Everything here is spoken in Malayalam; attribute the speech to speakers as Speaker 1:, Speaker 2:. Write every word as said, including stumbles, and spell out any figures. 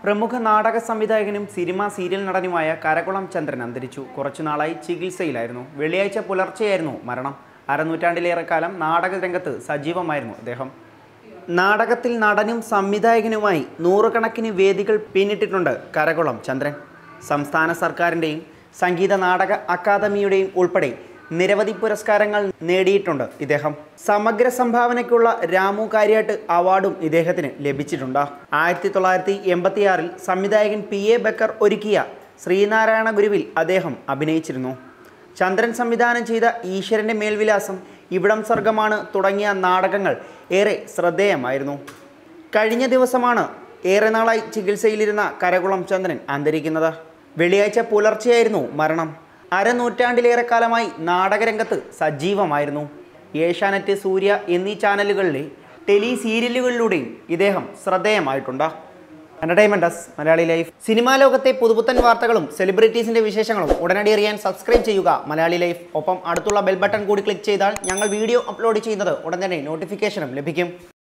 Speaker 1: പ്രമുഖ നാടക സംവിധായകനും സിനിമ സീരിയൽ നടനുമായ കരകുളം ചന്ദ്രൻ അന്തരിച്ചു. കുറച്ചുനാളായി ചികിത്സയിലായിരുന്നു. വെള്ളിയാഴ്ച പുലർച്ചെയായിരുന്നു മരണം. അരനൂറ്റാണ്ടിലേറെക്കാലം നാടക രംഗത്ത് സജീവമായിരുന്നു അദ്ദേഹം. നാടകത്തിൽ നടനും സംവിധായകനുമായി നൂറുകണക്കിന് വേദികൾ പിന്നിട്ടിട്ടുണ്ട് കരകുളം ചന്ദ്രൻ. സംസ്ഥാന സർക്കാരിൻ്റെയും സംഗീത നാടക അക്കാദമിയുടെയും ഉൾപ്പെടെ നിരവധി പുരസ്കാരങ്ങൾ നേടിയിട്ടുണ്ട് ഇദ്ദേഹം. സമഗ്ര സംഭാവനയ്ക്കുള്ള രാമു കാര്യാട്ട് അവാർഡും ഇദ്ദേഹത്തിന് ലഭിച്ചിട്ടുണ്ട്. ആയിരത്തി തൊള്ളായിരത്തി എൺപത്തി ആറിൽ സംവിധായകൻ പി എ ബക്കർ ഒരുക്കിയ ശ്രീനാരായണ ഗുരുവിൽ അദ്ദേഹം അഭിനയിച്ചിരുന്നു. ചന്ദ്രൻ സംവിധാനം ചെയ്ത ഈശ്വരൻ്റെ മേൽവിലാസം, ഇവിടം സ്വർഗമാണ് തുടങ്ങിയ നാടകങ്ങൾ ഏറെ ശ്രദ്ധേയമായിരുന്നു. കഴിഞ്ഞ ദിവസമാണ് ഏറെ നാളായി ചികിത്സയിലിരുന്ന കരകുളം ചന്ദ്രൻ അന്തരിക്കുന്നത്. വെള്ളിയാഴ്ച പുലർച്ചെയായിരുന്നു മരണം. അരനൂറ്റാണ്ടിലേറെക്കാലമായി നാടകരംഗത്ത് സജീവമായിരുന്നു. ഏഷ്യാനെറ്റ്, സൂര്യ എന്നീ ചാനലുകളിലെ ടെലി സീരിയലുകളിലൂടെയും ഇദ്ദേഹം ശ്രദ്ധേയമായിട്ടുണ്ട്. Entertainment desk Malayali life. Cinema ലോകത്തെ പുതുപുത്തൻ വാർത്തകളും സെലിബ്രിറ്റീസിൻ്റെ വിശേഷങ്ങളും ഉടനടി അറിയാൻ സബ്സ്ക്രൈബ് ചെയ്യുക മലയാളി ലൈഫ്. ഒപ്പം അടുത്തുള്ള ബെൽ ബട്ടൺ കൂടി ക്ലിക്ക് ചെയ്താൽ ഞങ്ങൾ വീഡിയോ അപ്ലോഡ് ചെയ്യുന്നത് ഉടൻ തന്നെ നോട്ടിഫിക്കേഷനും ലഭിക്കും.